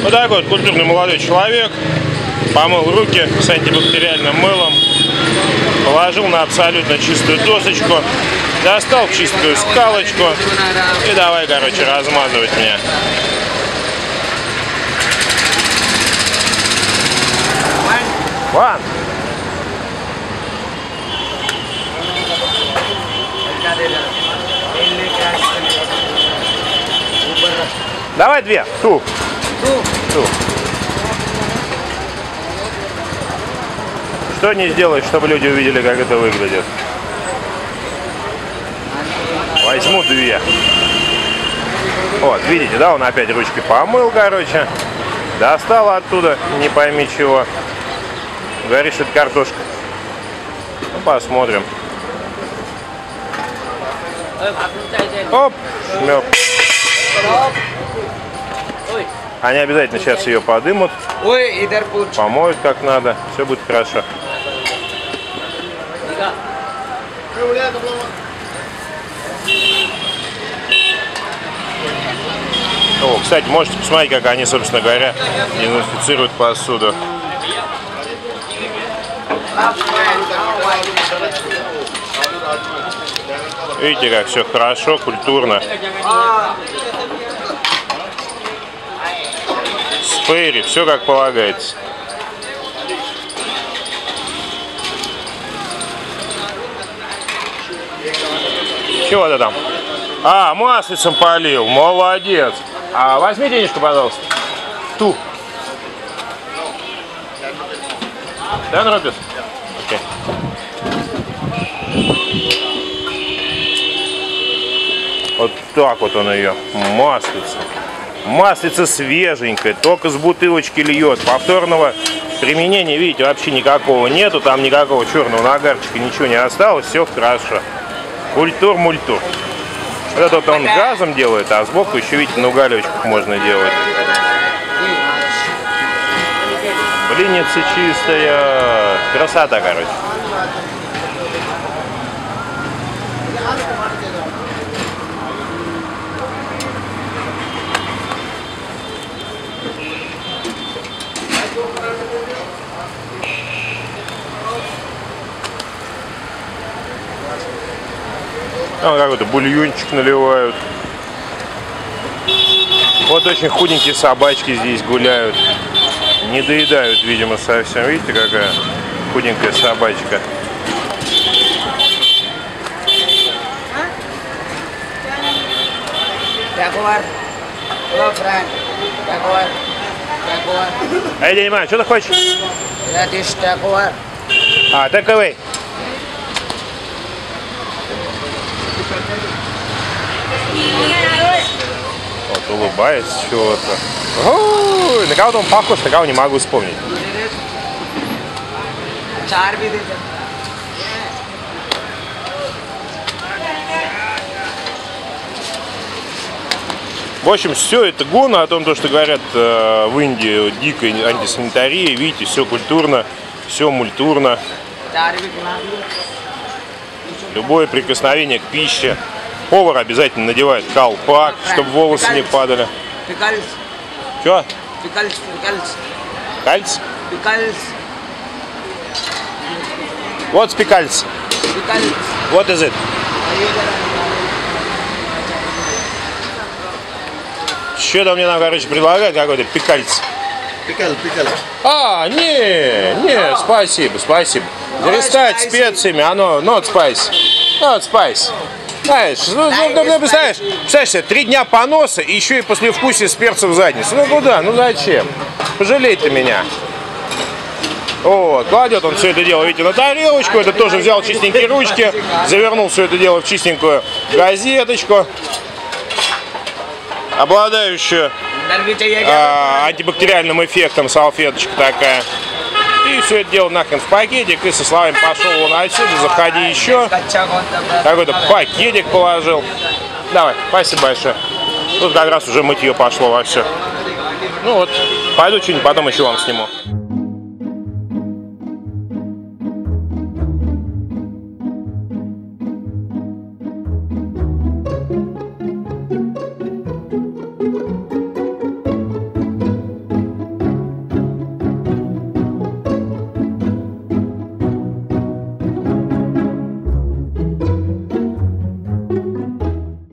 Вот такой вот культурный молодой человек. Помыл руки с антибактериальным мылом. Положил на абсолютно чистую досочку. Достал чистую скалочку. И давай, короче, размазывать мне. One. Давай две. Ту. Что не сделать, чтобы люди увидели, как это выглядит? Возьму две. Вот, видите, да, он опять ручки помыл, короче. Достал оттуда, не пойми чего. Говоришь, это картошка. Ну, посмотрим. Оп, шмёк. Они обязательно сейчас ее подымут, помоют как надо, все будет хорошо. О, кстати, можете посмотреть, как они, собственно говоря, дезинфицируют посуду. Видите, как все хорошо, культурно. Спейри, все как полагается. Чего ты там? А, маслицем полил, молодец. А возьми денежку, пожалуйста. Ту. Да, Роберт? Окей. Вот так вот он ее. Маслица. Маслица свеженькая, только с бутылочки льет. Повторного применения, видите, вообще никакого нету. Там никакого черного нагарчика, ничего не осталось. Все хорошо. Культур-мультур. Вот это вот он газом делает, а сбоку еще, видите, на уголечках можно делать. Блинница чистая. Красота, короче. Там какой-то бульончик наливают. Вот очень худенькие собачки здесь гуляют. Не доедают, видимо, совсем. Видите, какая худенькая собачка. Эй, дядя Ман, что ты хочешь? А, take away. Вот, улыбается чего-то. На кого-то он похож, на кого не могу вспомнить. В общем, все это гона о том, что говорят в Индии дикая антисанитария. Видите, все культурно, все мультурно. Любое прикосновение к пище. Повар обязательно надевает колпак, чтобы волосы не падали. Что? Пикальц? What's пикальц? What is it? Что-то мне нам, короче, предлагают какой-то пикальц. Пикаль. А, не, спасибо. Зарестать специями, оно not spice. Знаешь, представляешь себе, 3 дня поноса и еще и послевкусие с перцем в задницу. Ну куда? Ну зачем? Пожалей ты меня. Вот, кладет он все это дело, видите, на тарелочку. Это тоже взял чистенькие ручки, завернул все это дело в чистенькую газеточку, обладающую антибактериальным эффектом, салфеточка такая. И все это дело нахрен в пакетик, и со словами пошел вон отсюда, заходи еще. Какой-то пакетик положил. Давай, спасибо большое. Тут как раз уже мытье пошло во все. Ну вот, пойду что-нибудь потом еще вам сниму.